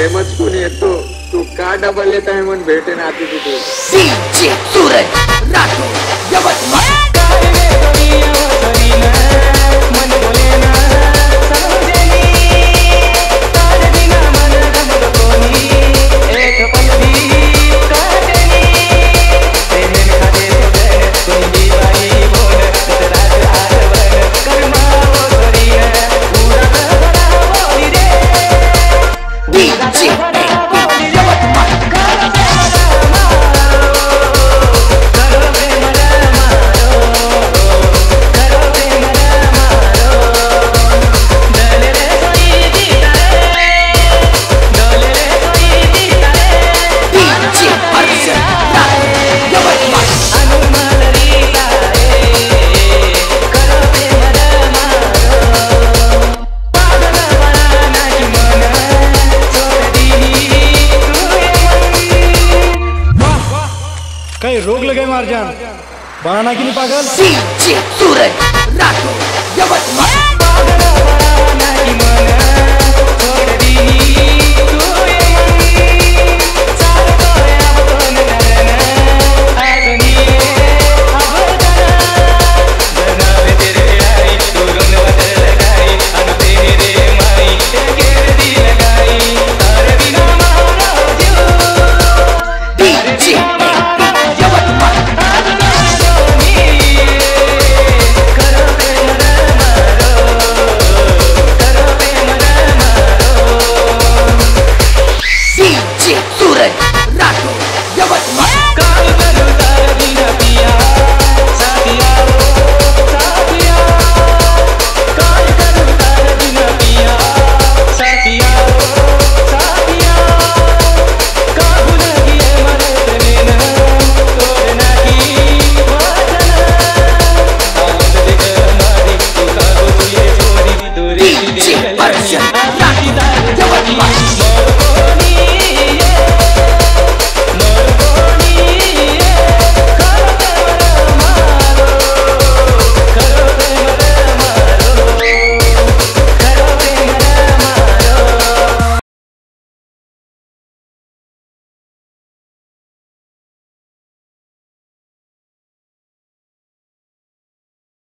टाइमच कोण येतो तू का डबल येत आहे म्हणून भेटेन आधी तिथे डीजे सूरज राठोड यवतमाळ कहीं रोग लगे मार जान बनाना की नहीं पागल डीजे सूरज राठोड यवतमाळ।